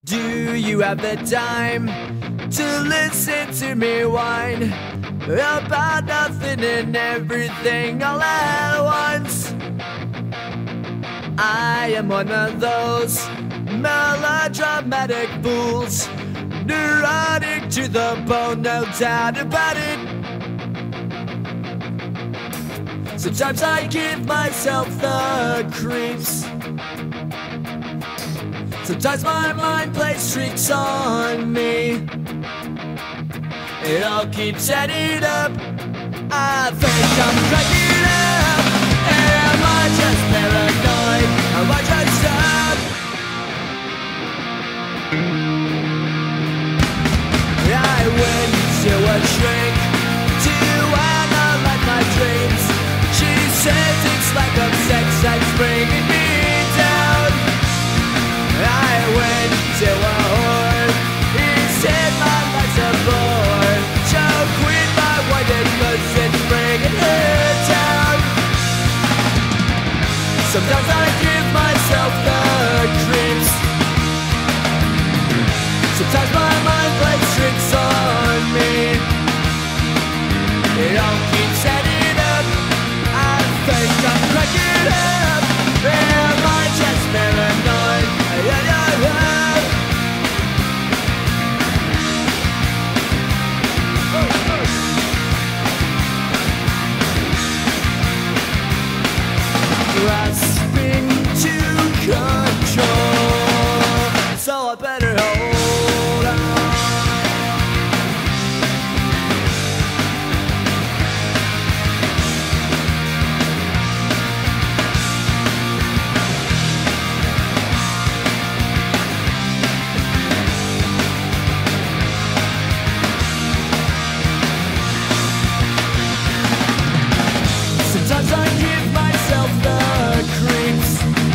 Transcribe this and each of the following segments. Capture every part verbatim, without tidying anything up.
Do you have the time to listen to me whine about nothing and everything all at once? I am one of those melodramatic fools, neurotic to the bone, no doubt about it. Sometimes I give myself the creeps. Sometimes my mind plays tricks on me. It all keeps adding up. I think I'm cracking up. Am I just paranoid? Am I just up? I went to a shrink to analyze my dreams. She says it's like a sex that's bringing me down. I went to a whore. He said my life's a bore. Choke with my whited cause it's bringing her down. Sometimes I give myself the creeps. Sometimes my mind plays tricks on me. It all keeps adding up. I think I'm cracking up. Am I just paranoid? Yeah, yeah, yeah. Grasping to control, so I better hold on. Sometimes I give myself the creeps.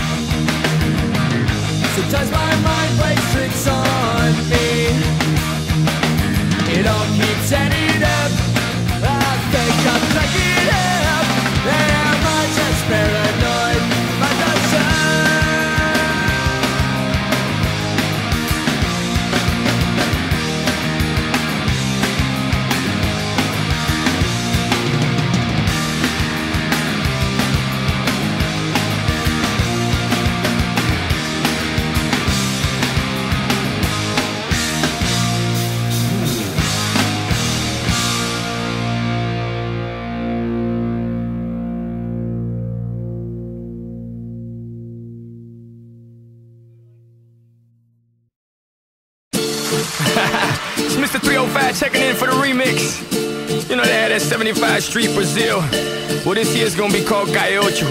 Sometimes my mind plays tricks on me. It all keeps adding up. I think I'm cracking up. Am I just paranoid? Am I just It's Mister three oh five checking in for the remix. You know they had that seventy-five Street Brazil. Well, this year's gonna be called Calle Ocho.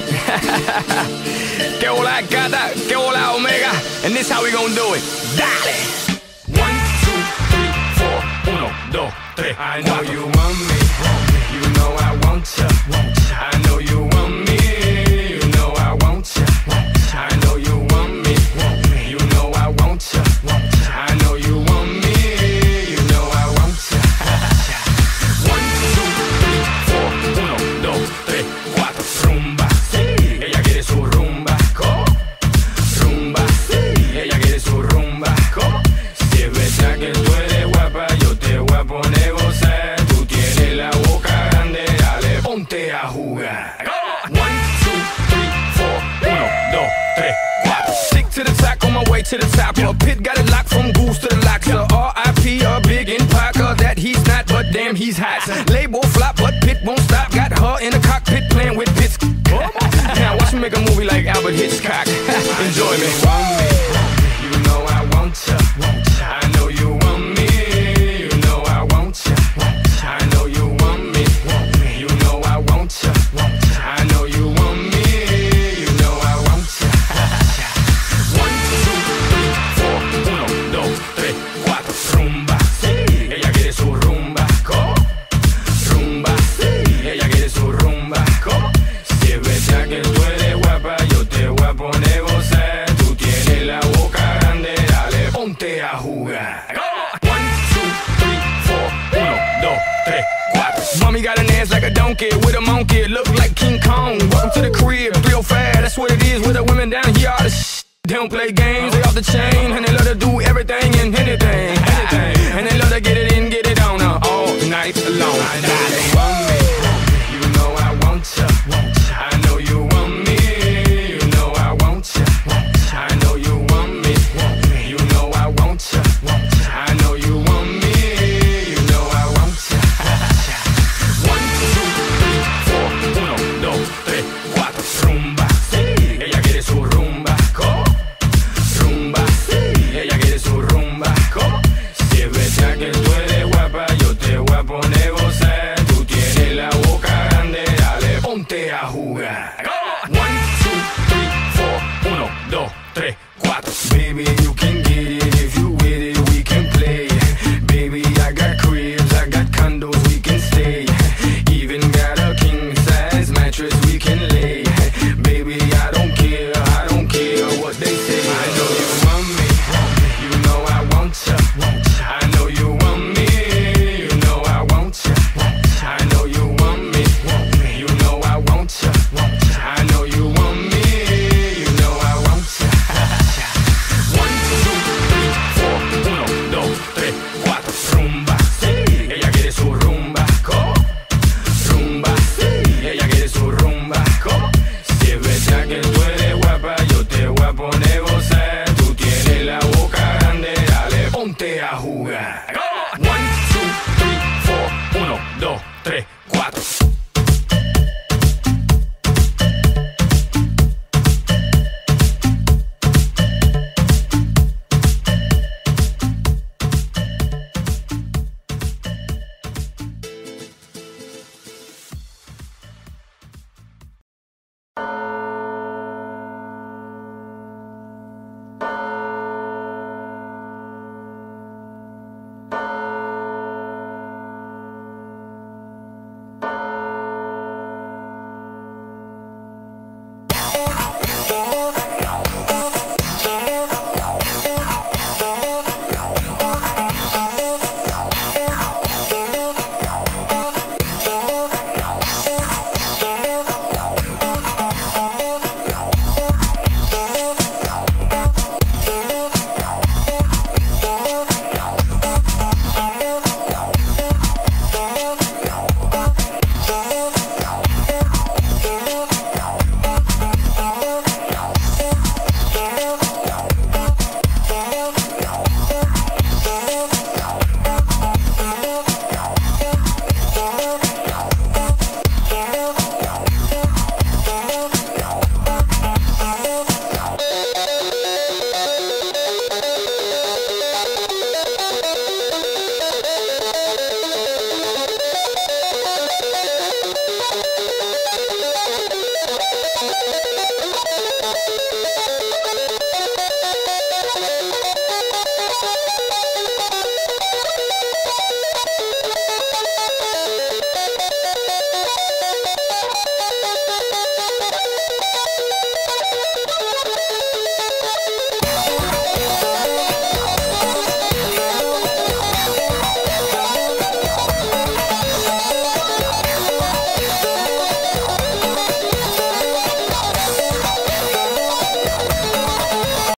Que hola gata, que hola omega. And this how we gonna do it. Dale! One, two, three, four. Uno, dos, tres. I know you want me. You know I want ya. I know you want me. You know I want ya. I know you want me. You know I want ya. I know you want me. You know I want ya. One, two, three, four. Uno, dos, tres, cuatro. Rumba, sí. Ella quiere su rumba. ¿Cómo? Rumba, sí. Ella quiere su rumba. ¿Cómo? Si es verdad que tú eres guapa, yo te voy a poner gozar. Tú tienes la boca grande, dale, ponte a jugar. One, two, three, four. Uno, dos, tres, cuatro. Stick to the top, on my way to the top. A pit got it locked from goose to the locks. R I P a big in Parker that he's not, but damn he's hot. Label flop, but Pit won't stop. Got her in the cockpit playing with bits. Now watch me make a movie like Albert Hitchcock. Enjoy me. You know I want ya. I know you want me. You know I want ya. I know you want me. You know I want ya. I know you want me. You know I want ya. One, two, three, four. Uno, dos, tres, cuatro. Rumba, sí. Ella quiere su rumba. ¿Cómo? Rumba, sí. Ella quiere su rumba. ¿Cómo? Si es verdad que tú eres guapa, yo te voy a poner gozar. Tú tienes la boca grande, dale, ponte a jugar. One, two, three, four. Uno, dos, tres, cuatro. Mommy got an ass like a donkey with a monkey. Look like King Kong. Welcome to the crib, three oh five. That's what it is with the women down here. All the shit. They don't play games, they off the chain. And